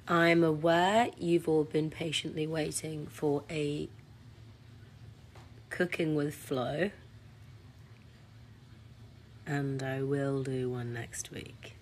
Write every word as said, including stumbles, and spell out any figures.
I'm aware you've all been patiently waiting for a Cooking with Flo, and I will do one next week.